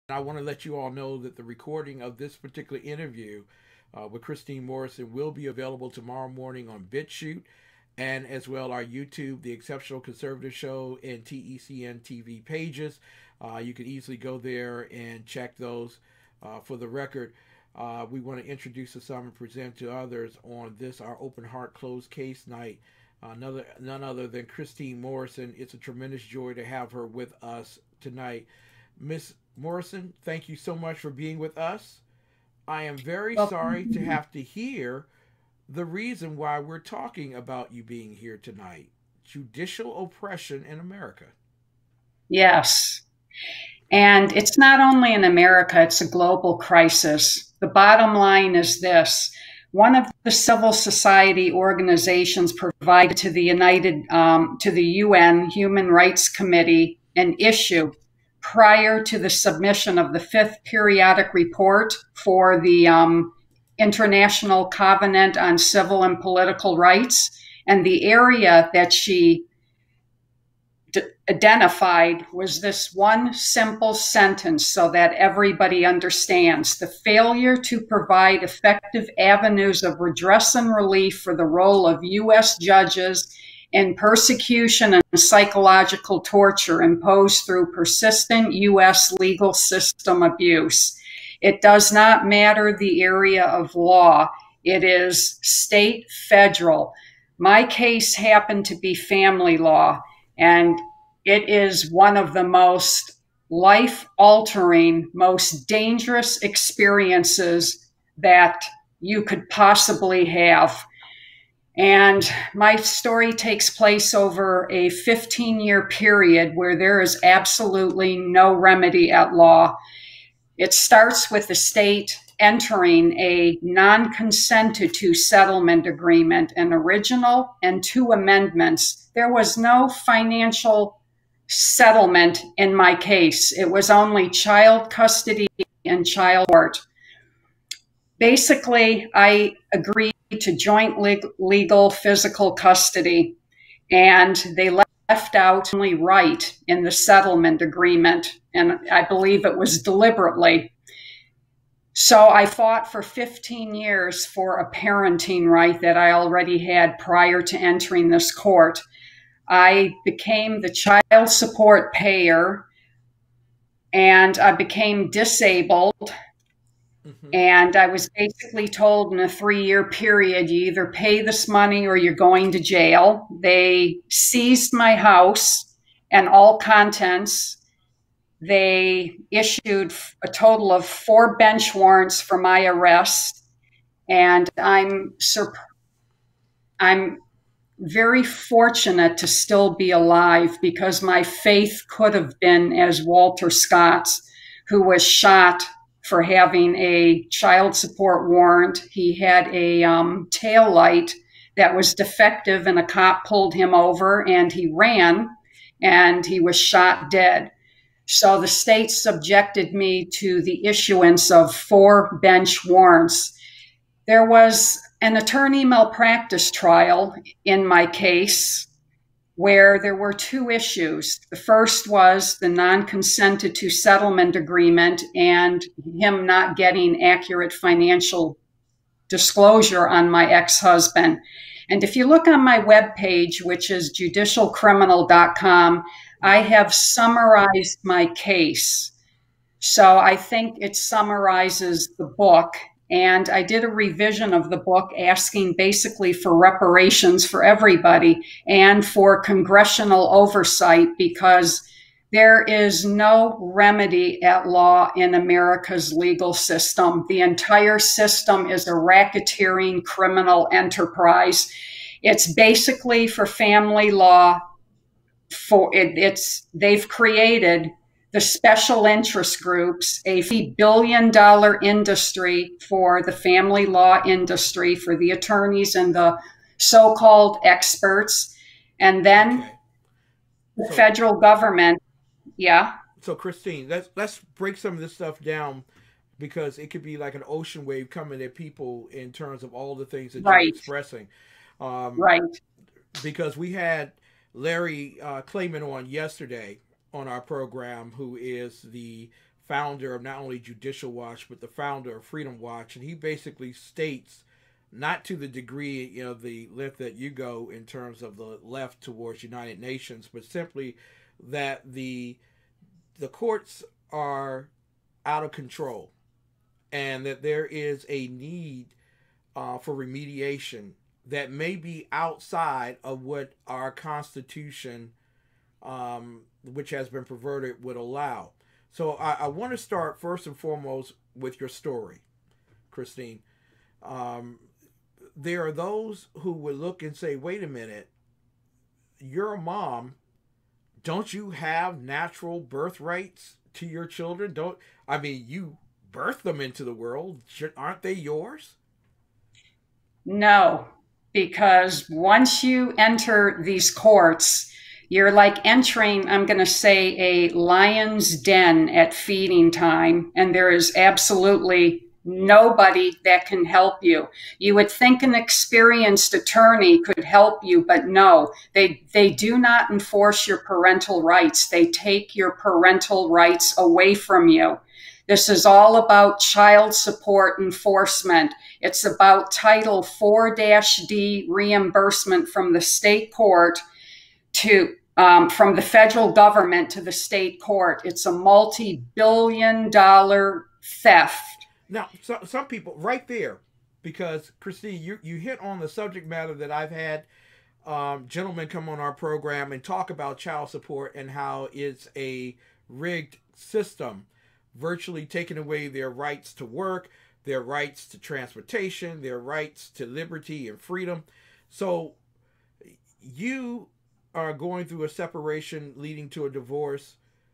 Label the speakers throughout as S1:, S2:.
S1: I want to let you all know that the recording of this particular interview with Christine Morrison will be available tomorrow morning on BitChute and as well our YouTube, The Exceptional Conservative Show, and TECN TV pages. You can easily go there and check those. For the record, we want to introduce to some and present to others on this, our open heart closed case night. None other than Christine Morrison. It's a tremendous joy to have her with us tonight. Miss Morrison, thank you so much for being with us. I am very sorry to have to hear the reason why we're talking about you being here tonight. Judicial oppression in America.
S2: Yes. And it's not only in America, it's a global crisis. The bottom line is this. One of the civil society organizations provided to the UN Human Rights Committee an issue prior to the submission of the fifth periodic report for the International Covenant on Civil and Political Rights. And the area that she identified was this one simple sentence so that everybody understands: the failure to provide effective avenues of redress and relief for the role of U.S. judges in persecution and psychological torture imposed through persistent U.S. legal system abuse. It does not matter the area of law. It is state, federal. My case happened to be family law, and it is one of the most life-altering, most dangerous experiences that you could possibly have. And my story takes place over a 15-year period where there is absolutely no remedy at law. It starts with the state entering a non-consented to settlement agreement, an original and two amendments. There was no financial settlement in my case. It was only child custody and child support. Basically, I agreed to joint legal physical custody, and they left out only right in the settlement agreement, and I believe it was deliberately. So I fought for 15 years for a parenting right that I already had prior to entering this court. I became the child support payer, and I became disabled. And I was basically told in a 3-year period, you either pay this money or you're going to jail. They seized my house and all contents. They issued a total of 4 bench warrants for my arrest. And I'm very fortunate to still be alive, because my faith could have been as Walter Scott's, who was shot for having a child support warrant. He had a tail light that was defective, and a cop pulled him over and he ran and he was shot dead. So the state subjected me to the issuance of 4 bench warrants. There was an attorney malpractice trial in my case where there were 2 issues. The first was the non-consented to settlement agreement and him not getting accurate financial disclosure on my ex-husband. And if you look on my webpage, which is judicialcriminal.com, I have summarized my case. So I think it summarizes the book. And I did a revision of the book asking basically for reparations for everybody and for congressional oversight, because there is no remedy at law in America's legal system. The entire system is a racketeering criminal enterprise. It's basically for family law. They've created the special interest groups, a $50 billion industry for the family law industry, for the attorneys and the so-called experts. And then the federal government. Yeah.
S1: So Christine, let's break some of this stuff down, because it could be like an ocean wave coming at people in terms of all the things that you're expressing.
S2: Right.
S1: Because we had Larry Klayman on yesterday on our program, who is the founder of not only Judicial Watch, but the founder of Freedom Watch. And he basically states, not to the degree, the length that you go in terms of the left towards United Nations, but simply that the courts are out of control, and that there is a need for remediation that may be outside of what our Constitution, which has been perverted, would allow. So I want to start first and foremost with your story, Christine. There are those who would look and say, wait a minute, you're a mom. Don't you have natural birth rights to your children? You birthed them into the world. Aren't they yours?
S2: No, because once you enter these courts, you're like entering, I'm going to say, a lion's den at feeding time, and there is absolutely nobody that can help you. You would think an experienced attorney could help you, but no, they do not enforce your parental rights. They take your parental rights away from you. This is all about child support enforcement. It's about Title 4-D reimbursement from the state court to from the federal government to the state court. It's a multi-billion-dollar theft.
S1: Now, some people right there, because Christine, you hit on the subject matter that I've had gentlemen come on our program and talk about child support and how it's a rigged system, virtually taking away their rights to work, their rights to transportation, their rights to liberty and freedom. So you are going through a separation leading to a divorce.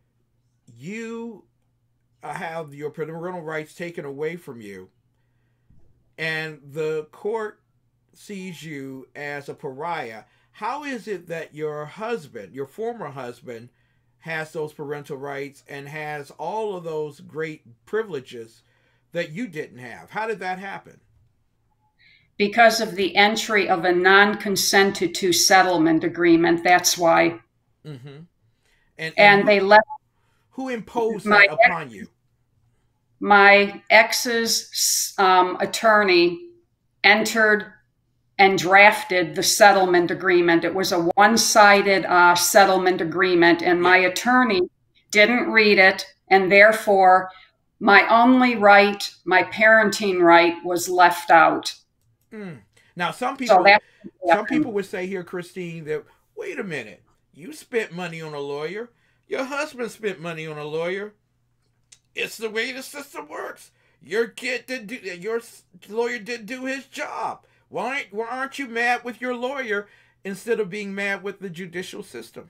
S1: You have your parental rights taken away from you, and the court sees you as a pariah. How is it that your husband, your former husband, has those parental rights and has all of those great privileges that you didn't have? How did that happen?
S2: Because of the entry of a non-consented to settlement agreement. That's why.
S1: Mm-hmm.
S2: And they left.
S1: Who imposed that upon you?
S2: My ex's attorney entered and drafted the settlement agreement. It was a one-sided settlement agreement, and my attorney didn't read it, and therefore my only right, my parenting right, was left out.
S1: Now, some people would say here, Christine, that wait a minute, you spent money on a lawyer, your husband spent money on a lawyer. It's the way the system works. Your lawyer didn't do his job. Why aren't you mad with your lawyer instead of being mad with the judicial system?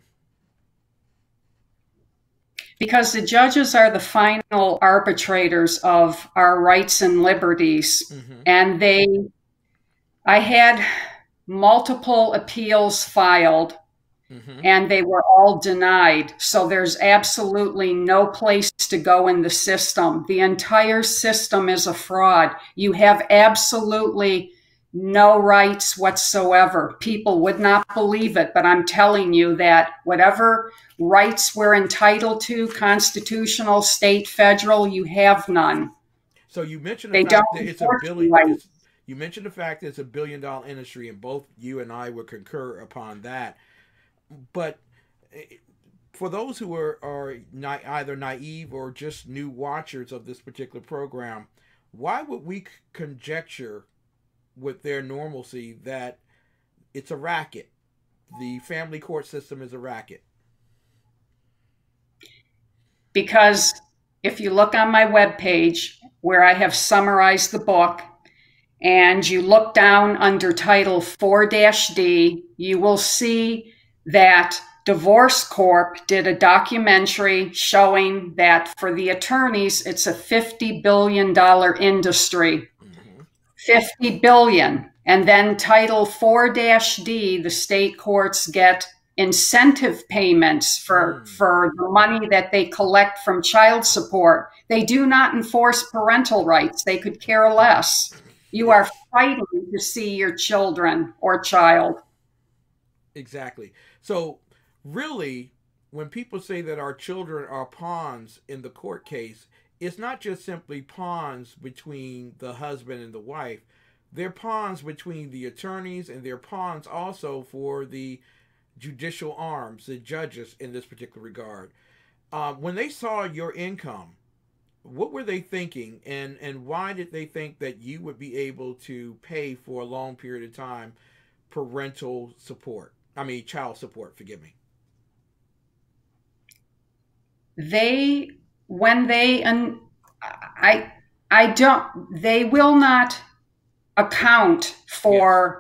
S2: Because the judges are the final arbitrators of our rights and liberties. Mm-hmm. And I had multiple appeals filed. Mm-hmm. And they were all denied. So there's absolutely no place to go in the system. The entire system is a fraud. You have absolutely no rights whatsoever. People would not believe it, but I'm telling you that whatever rights we're entitled to, constitutional, state, federal, you have none.
S1: So you mentioned the fact that it's $1 billion. You mentioned the fact that it's $1 billion industry, and both you and I would concur upon that. But for those who are either naive or just new watchers of this particular program, why would we conjecture with their normalcy that it's a racket? The family court system is a racket.
S2: Because if you look on my webpage where I have summarized the book, and you look down under Title 4-D, you will see that Divorce Corp did a documentary showing that for the attorneys, it's a $50 billion industry. Mm-hmm. $50 billion. And then Title 4-D, the state courts get incentive payments for the money that they collect from child support. They do not enforce parental rights. They could care less. You are fighting to see your children or child.
S1: Exactly. So really, when people say that our children are pawns in the court case, it's not just simply pawns between the husband and the wife. They're pawns between the attorneys, and they're pawns also for the judicial arms, the judges in this particular regard. When they saw your income, what were they thinking, and why did they think that you would be able to pay for a long period of time parental support? I mean, child support, forgive me.
S2: They, when they, and I don't, they will not account for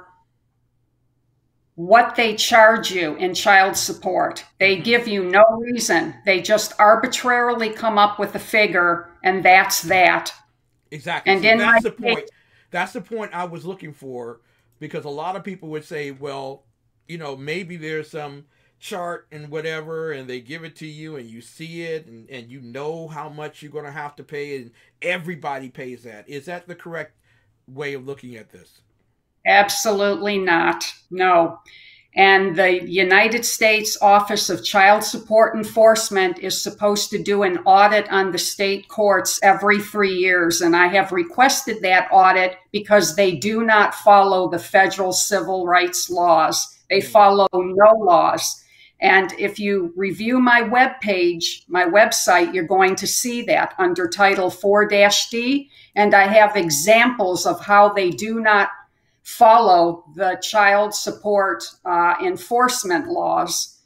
S2: what they charge you in child support. They give you no reason. They just arbitrarily come up with a figure, and that's that.
S1: Exactly.
S2: And
S1: so
S2: in
S1: that's
S2: my
S1: the point. That's the point I was looking for, because a lot of people would say, well, maybe there's some chart and whatever, and they give it to you and you see it, and you know how much you're going to have to pay, and everybody pays that. Is that the correct way of looking at this?
S2: Absolutely not. No. And the United States Office of Child Support Enforcement is supposed to do an audit on the state courts every 3 years. And I have requested that audit because they do not follow the federal civil rights laws. They follow no laws. And if you review my webpage, my website, you're going to see that under Title 4-D. And I have examples of how they do not follow the child support enforcement laws.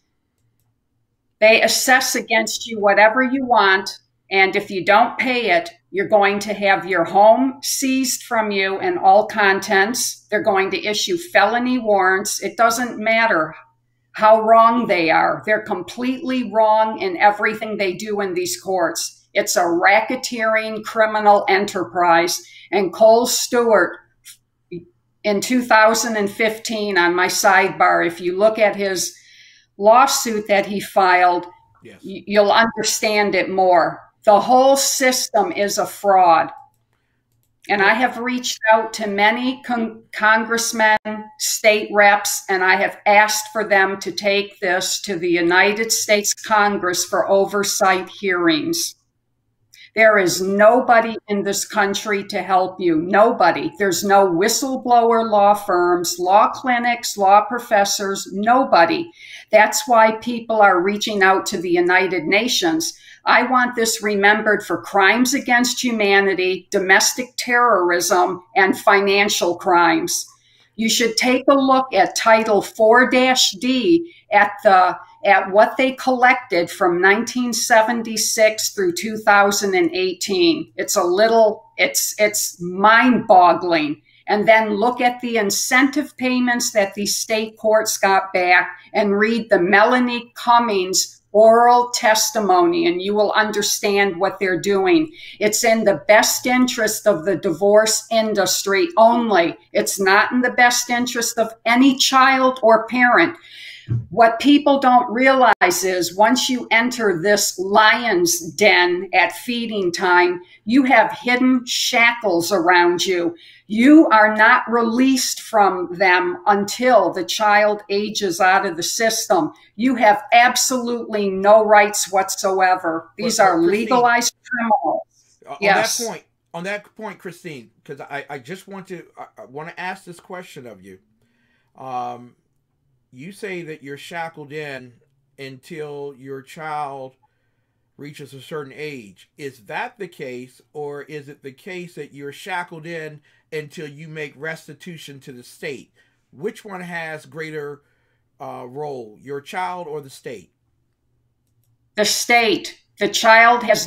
S2: They assess against you whatever you want, and if you don't pay it, you're going to have your home seized from you and all contents. They're going to issue felony warrants. It doesn't matter how wrong they are. They're completely wrong in everything they do in these courts. It's a racketeering criminal enterprise. And Cole Stewart, in 2015, on my sidebar, if you look at his lawsuit that he filed,
S1: yes,
S2: you'll understand it more. The whole system is a fraud. And I have reached out to many congressmen, state reps, and I have asked for them to take this to the United States Congress for oversight hearings. There is nobody in this country to help you. Nobody. There's no whistleblower law firms, law clinics, law professors, nobody. That's why people are reaching out to the United Nations. I want this remembered for crimes against humanity, domestic terrorism, and financial crimes. You should take a look at Title 4-D at what they collected from 1976 through 2018. It's mind-boggling. And then look at the incentive payments that these state courts got back, and read the Melanie Cummings oral testimony, and you will understand what they're doing. It's in the best interest of the divorce industry only. It's not in the best interest of any child or parent. What people don't realize is once you enter this lion's den at feeding time, you have hidden shackles around you. You are not released from them until the child ages out of the system. You have absolutely no rights whatsoever. These are legalized criminals. Yes.
S1: On that point, Christine, because I just want to ask this question of you. You say that you're shackled in until your child reaches a certain age. Is that the case, or is it the case that you're shackled in until you make restitution to the state? Which one has greater role, your child or the state?
S2: The state. The child has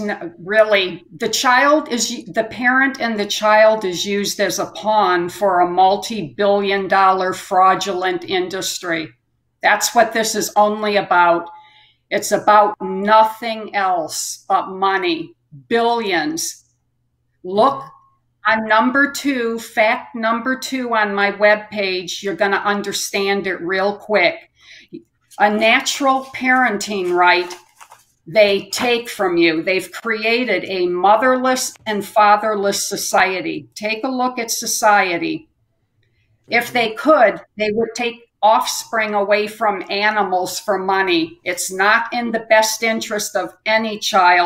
S2: the parent and the child is used as a pawn for a multi-billion-dollar fraudulent industry. That's what this is only about. It's about nothing else but money, billions. Look on fact number 2 on my webpage. You're going to understand it real quick. A natural parenting right they take from you. They've created a motherless and fatherless society. Take a look at society. If they could, they would take offspring away from animals for money. It's not in the best interest of any child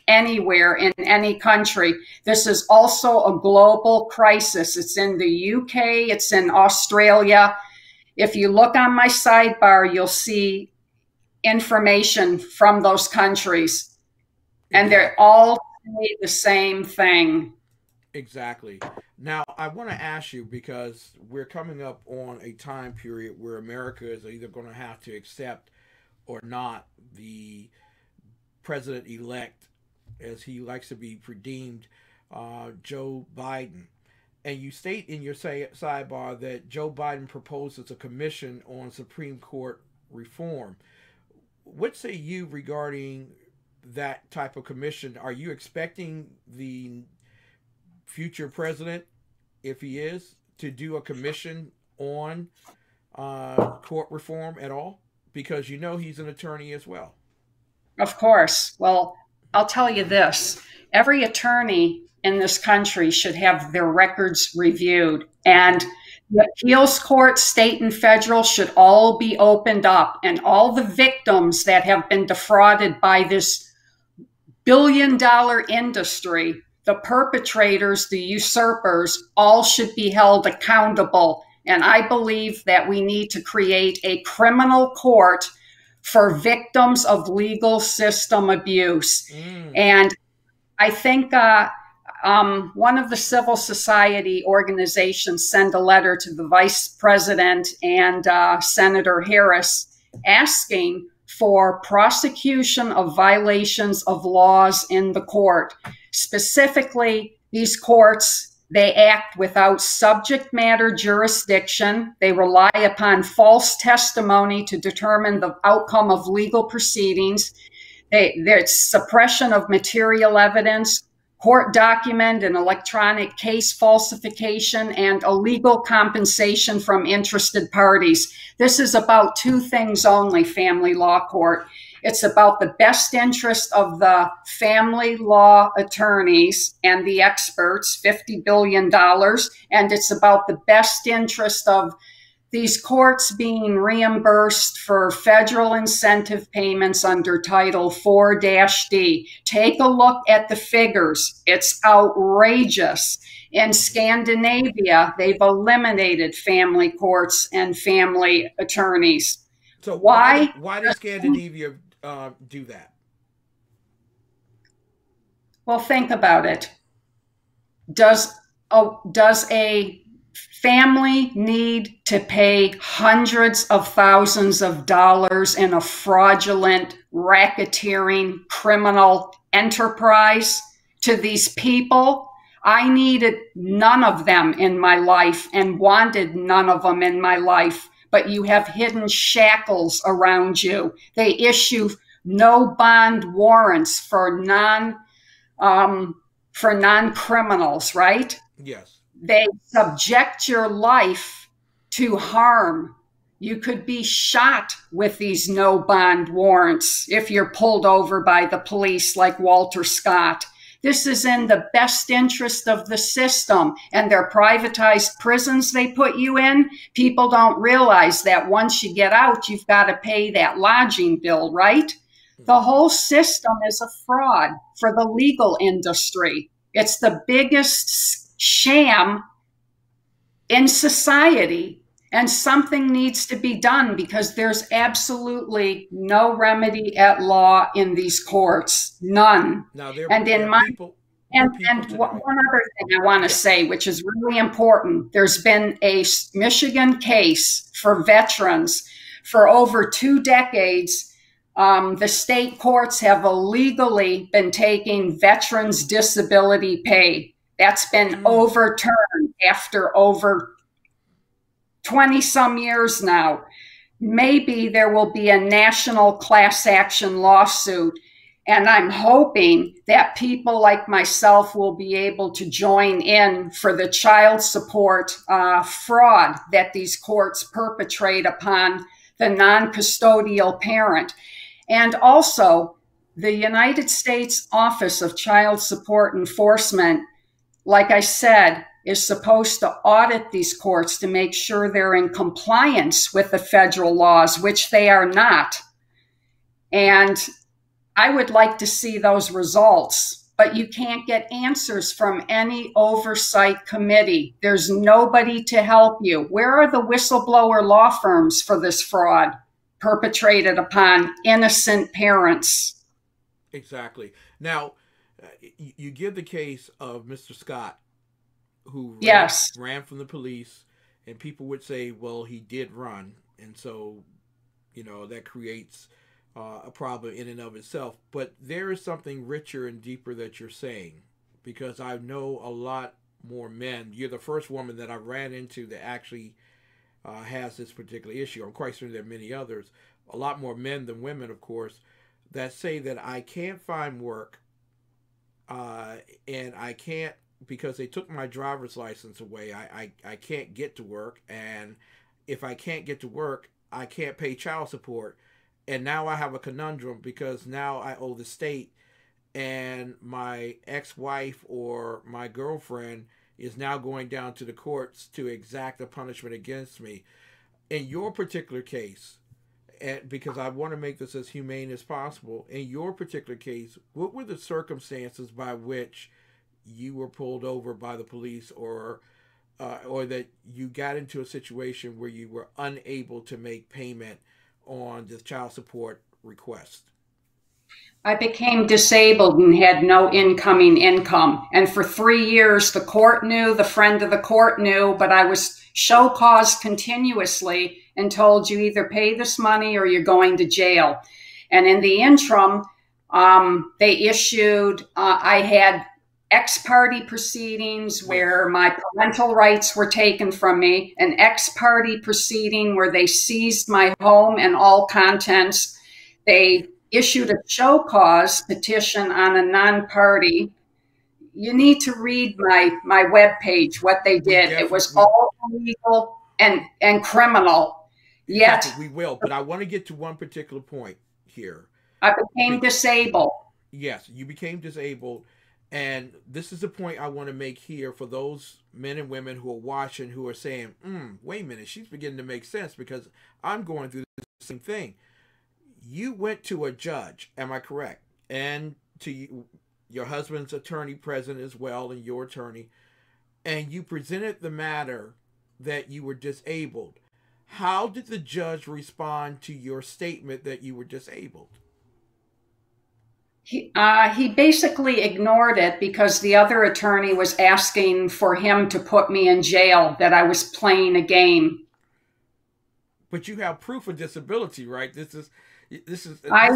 S2: anywhere in any country. This is also a global crisis. It's in the UK, it's in Australia. If you look on my sidebar, you'll see information from those countries, and they're all say the same thing.
S1: Exactly. Now, I want to ask you because we're coming up on a time period where America is either going to have to accept or not the president elect, as he likes to be redeemed, Joe Biden. And you state in your sidebar that Joe Biden proposes a commission on Supreme Court reform. What say you regarding that type of commission? Are you expecting the future president, if he is, to do a commission on court reform at all? Because you know he's an attorney as well.
S2: Of course. Well, I'll tell you this. Every attorney in this country should have their records reviewed. And the appeals court, state and federal, should all be opened up. And all the victims that have been defrauded by this billion-dollar industry, the perpetrators, the usurpers, all should be held accountable. And I believe that we need to create a criminal court for victims of legal system abuse. And I think one of the civil society organizations sent a letter to the vice president and Senator Harris asking for prosecution of violations of laws in the court. Specifically, these courts, they act without subject matter jurisdiction. They rely upon false testimony to determine the outcome of legal proceedings. There's suppression of material evidence, court document and electronic case falsification, and illegal compensation from interested parties. This is about two things only, family law court. It's about the best interest of the family law attorneys and the experts, $50 billion, and it's about the best interest of these courts being reimbursed for federal incentive payments under Title 4-D. Take a look at the figures. It's outrageous. In Scandinavia, they've eliminated family courts and family attorneys.
S1: So why does Scandinavia do that?
S2: Well, think about it. Does a family need to pay hundreds of thousands of dollars in a fraudulent, racketeering, criminal enterprise to these people? I needed none of them in my life and wanted none of them in my life, but you have hidden shackles around you. They issue no bond warrants for non-criminals, right?
S1: Yes.
S2: They subject your life to harm. You could be shot with these no bond warrants if you're pulled over by the police like Walter Scott. This is in the best interest of the system, and their privatized prisons they put you in. People don't realize that once you get out, you've got to pay that lodging bill, right? The whole system is a fraud for the legal industry. It's the biggest sham in society, and something needs to be done because there's absolutely no remedy at law in these courts, none.
S1: Now,
S2: one other thing I want to say, which is really important, there's been a Michigan case for veterans for over 2 decades. The state courts have illegally been taking veterans' disability pay. That's been overturned after over 20-some years now. Maybe there will be a national class action lawsuit, and I'm hoping that people like myself will be able to join in for the child support fraud that these courts perpetrate upon the non-custodial parent. And also, the United States Office of Child Support Enforcement, like I said, is supposed to audit these courts to make sure they're in compliance with the federal laws, which they are not. And I would like to see those results, but you can't get answers from any oversight committee. There's nobody to help you. Where are the whistleblower law firms for this fraud perpetrated upon innocent parents?
S1: Exactly. Now, you give the case of Mr. Scott, who
S2: Yes.
S1: ran from the police, and people would say, well, he did run, and so, that creates a problem in and of itself. But there is something richer and deeper that you're saying, because I know a lot more men. You're the first woman that I ran into that actually has this particular issue. I'm quite sure there are many others, a lot more men than women, of course, that say that I can't find work, and I can't, because they took my driver's license away. I can't get to work, and if I can't get to work, I can't pay child support. And now I have a conundrum, because now I owe the state, and my ex-wife or my girlfriend is now going down to the courts to exact a punishment against me. In your particular case, and because I want to make this as humane as possible, in your particular case, what were the circumstances by which you were pulled over by the police, or that you got into a situation where you were unable to make payment on the child support request?
S2: I became disabled and had no incoming income. And for 3 years, the court knew, the friend of the court knew, but I was show caused continuously and told, you either pay this money or you're going to jail. And in the interim, they issued, I had ex-parte proceedings where my parental rights were taken from me, an ex-parte proceeding where they seized my home and all contents. They issued a show cause petition on a non-party. You need to read my webpage, what they did. It was all illegal and criminal. Yet
S1: we will, but I want to get to one particular point here.
S2: I became disabled.
S1: Yes, you became disabled. And this is the point I want to make here for those men and women who are watching, who are saying, wait a minute, she's beginning to make sense, because I'm going through the same thing. You went to a judge, am I correct? And to your husband's attorney present as well, and your attorney, and you presented the matter that you were disabled. How did the judge respond to your statement that you were disabled?
S2: He basically ignored it, because the other attorney was asking for him to put me in jail, that I was playing a game.
S1: But you have proof of disability, right?
S2: I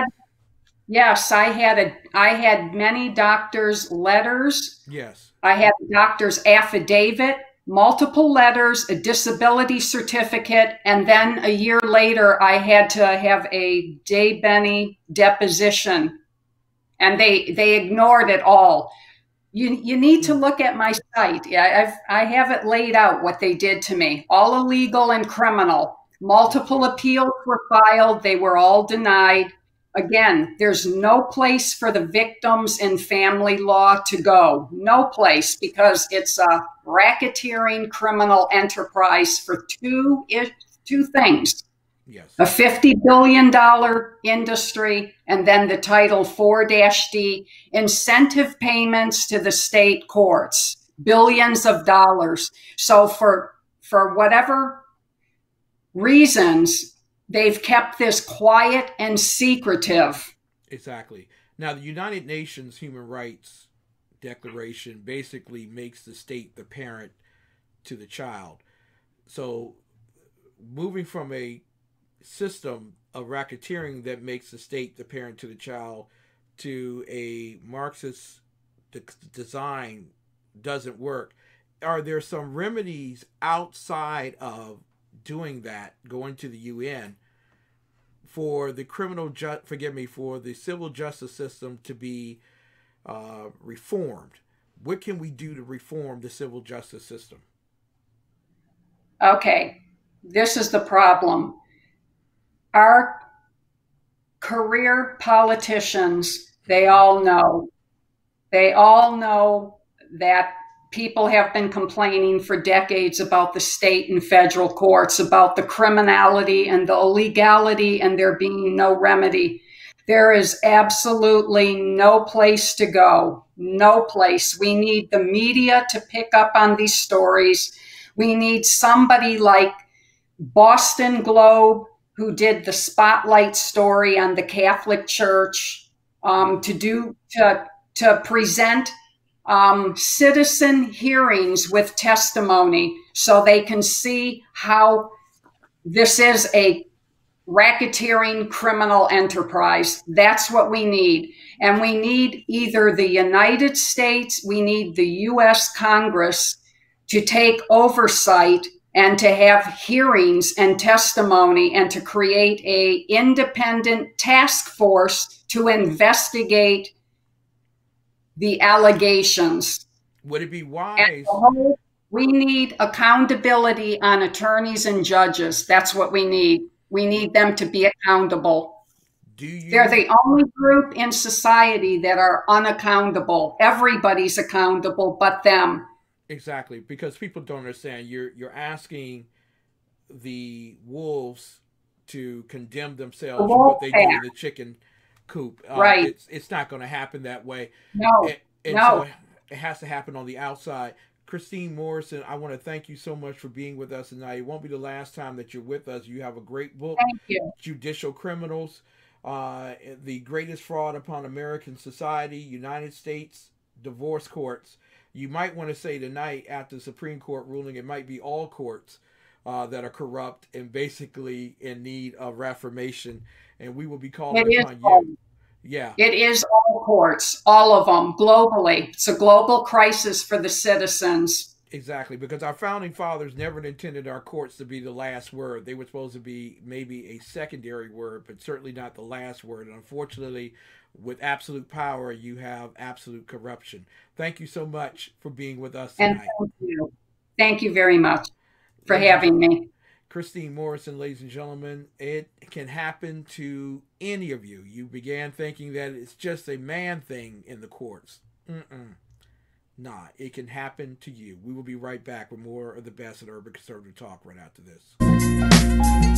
S2: had many doctors' letters.
S1: Yes.
S2: I had a doctor's affidavit, multiple letters, a disability certificate, and then a year later I had to have a Day Benny deposition. And they ignored it all. You need to look at my site. I have it laid out what they did to me. All illegal and criminal. Multiple appeals were filed. They were all denied. Again, there's no place for the victims in family law to go. No place, because it's a racketeering criminal enterprise for two things.
S1: Yes.
S2: A $50 billion industry, and then the Title 4-D incentive payments to the state courts, billions of dollars. So for whatever reasons, they've kept this quiet and secretive.
S1: Exactly. Now, the United Nations Human Rights Declaration basically makes the state the parent to the child. So moving from a system of racketeering that makes the state the parent to the child to a Marxist design doesn't work. Are there some remedies outside of doing that, going to the UN, for the for the civil justice system to be reformed? What can we do to reform the civil justice system?
S2: Okay, this is the problem. Our career politicians, they all know that people have been complaining for decades about the state and federal courts, about the criminality and the illegality, and there being no remedy. There is absolutely no place to go. No place. We need the media to pick up on these stories. We need somebody like Boston Globe, who did the spotlight story on the Catholic Church, to present citizen hearings with testimony, so they can see how this is a racketeering criminal enterprise. That's what we need. And we need either the United States, we need the U.S. Congress to take oversight and to have hearings and testimony and to create a independent task force to investigate the allegations.
S1: Would it be wise?
S2: We need accountability on attorneys and judges. That's what we need. We need them to be accountable. They're the only group in society that are unaccountable. Everybody's accountable but them.
S1: Exactly, because people don't understand. You're asking the wolves to condemn themselves for what they did in the chicken coop.
S2: Right.
S1: It's not going to happen that way.
S2: No.
S1: So it has to happen on the outside. Christine Morrison, I want to thank you so much for being with us tonight. It won't be the last time that you're with us. You have a great book,
S2: Thank you.
S1: Judicial Criminals, The Greatest Fraud Upon American Society, United States Divorce Courts. You might want to say tonight, after the Supreme Court ruling, it might be all courts that are corrupt and basically in need of reformation. And we will be calling upon you. Yeah.
S2: It is all courts, all of them, globally. It's a global crisis for the citizens.
S1: Exactly, because our founding fathers never intended our courts to be the last word. They were supposed to be maybe a secondary word, but certainly not the last word. And unfortunately, with absolute power, you have absolute corruption. Thank you so much for being with us tonight.
S2: And thank you. Thank you very much for having me.
S1: Christine Morrison, ladies and gentlemen, it can happen to any of you. You began thinking that it's just a man thing in the courts. Nah, it can happen to you. We will be right back with more of the best at Urban Conservative Talk right after this.